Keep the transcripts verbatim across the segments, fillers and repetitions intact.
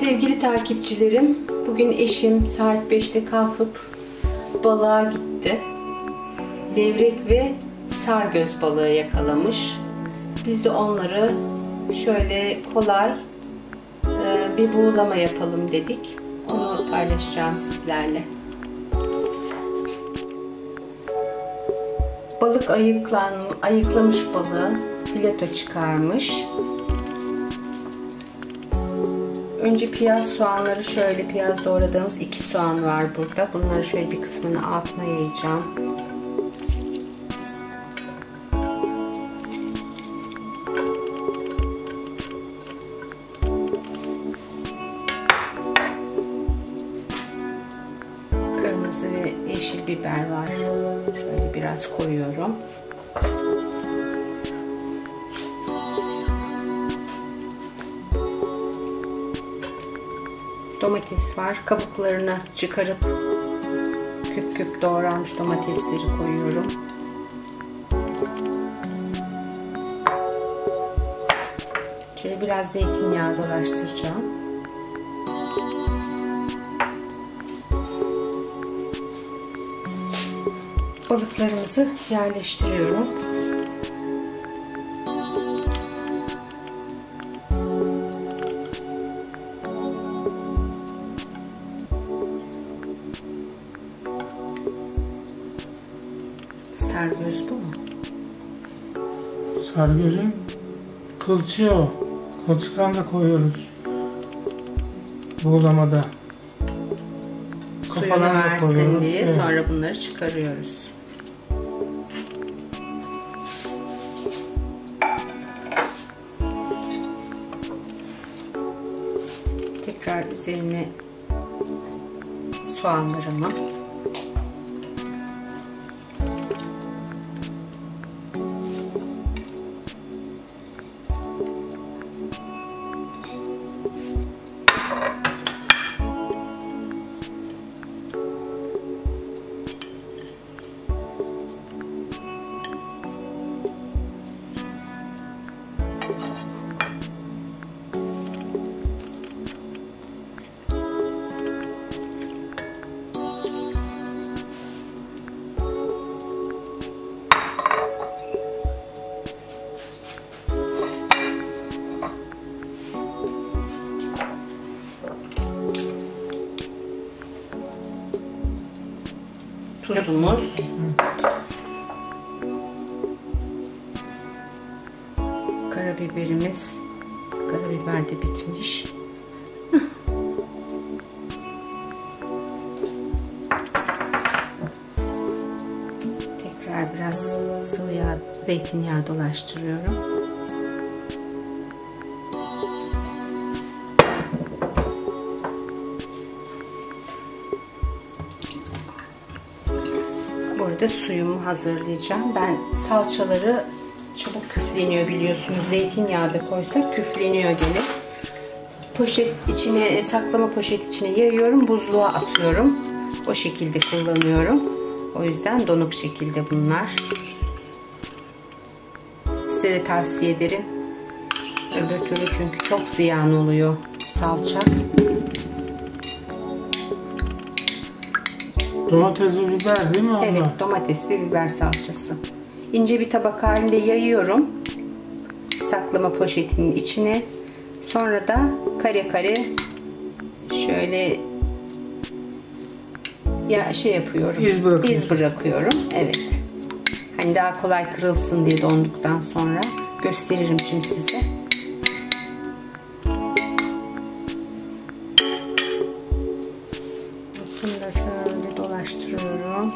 Sevgili takipçilerim, bugün eşim saat beşte kalkıp balığa gitti. Levrek ve sargöz balığı yakalamış. Biz de onları şöyle kolay bir buğulama yapalım dedik. Onu paylaşacağım sizlerle. Balık ayıklan, ayıklamış balığı, fileto çıkarmış. Önce piyaz soğanları, şöyle piyaz doğradığımız iki soğan var burada. Bunları şöyle bir kısmını altına yayacağım. Kırmızı ve yeşil biber var. Şöyle biraz koyuyorum. Domates var. Kabuklarını çıkarıp küp küp doğranmış domatesleri koyuyorum. Şöyle biraz zeytinyağı dolaştıracağım. Balıklarımızı yerleştiriyorum. Sargöz bu mu? Sargözün kılçığı o. Kılçıktan da koyuyoruz buğulamada. Suyunu versin diye, evet. Sonra bunları çıkarıyoruz. Tekrar üzerine soğanlarımı, tuzumuz, karabiberimiz, karabiber de bitmiş. Tekrar biraz sıvı yağ, zeytinyağı dolaştırıyorum. Burada suyumu hazırlayacağım. Ben salçaları çabuk küfleniyor biliyorsunuz. Zeytinyağı da koysak küfleniyor gene. Poşet içine, saklama poşet içine yayıyorum. Buzluğa atıyorum. O şekilde kullanıyorum. O yüzden donuk şekilde bunlar. Size de tavsiye ederim. Öbür türlü çünkü çok ziyan oluyor salça. Domates ve biber değil mi abla? Evet, domates ve biber salçası. İnce bir tabak halinde yayıyorum. Saklama poşetinin içine. Sonra da kare kare şöyle ya şey yapıyorum. İz bırakıyorum. İz bırakıyorum. Evet. Hani daha kolay kırılsın diye donduktan sonra gösteririm şimdi size. Bunu da şöyle dolaştırıyorum.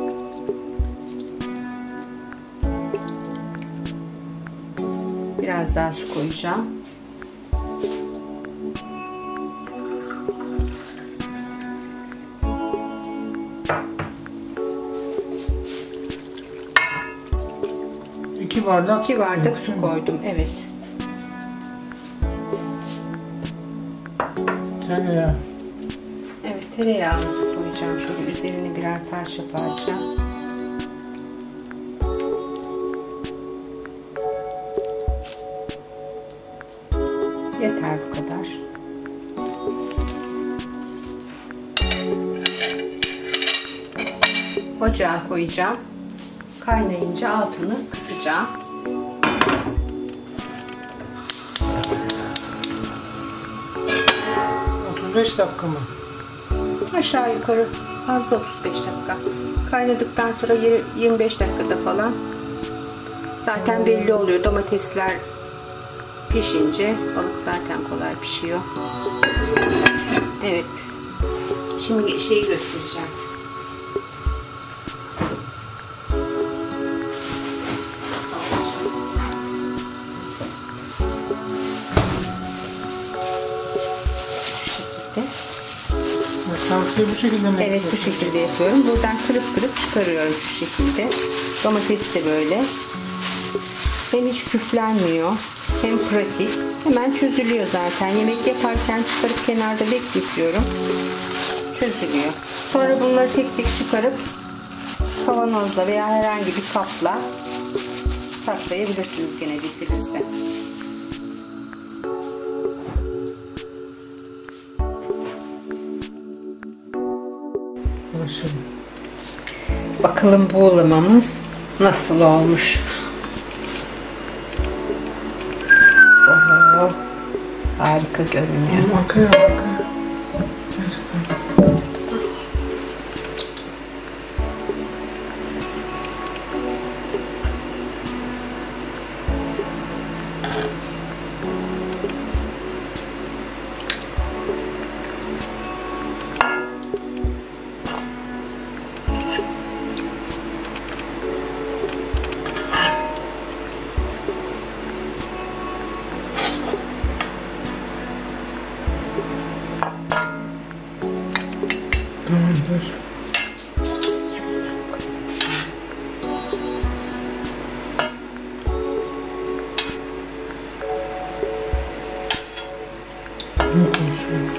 Biraz daha su koyacağım. İki bardak. İki bardak su koydum. Evet. Tereyağı. Evet, tereyağımızı koyacağım. Şöyle üzerine birer parça parça. Yeter bu kadar. ocağa koyacağım. Kaynayınca altını kısacağım. otuz beş dakika mı? Aşağı yukarı fazla otuz beş dakika. Kaynadıktan sonra yirmi beş dakikada falan zaten belli oluyor. Domatesler pişince balık zaten kolay pişiyor. Evet. Şimdi şeyi göstereceğim. Şu şekilde. Salçayı bu şekilde mi? Evet, bu şekilde yapıyorum. Buradan kırıp kırıp çıkarıyorum şu şekilde. Domates de böyle. Hem hiç küflenmiyor, hem pratik. Hemen çözülüyor zaten. Yemek yaparken çıkarıp kenarda bekletiyorum. Çözülüyor. Sonra bunları tek tek çıkarıp kavanozla veya herhangi bir kapla saklayabilirsiniz gene difrizde. Başlayalım. Bakalım buğulamamız nasıl olmuş. Oho, harika görünüyor. Akıyor, akıyor. Gerçekten. Tamamdır. Ne konuşuyor?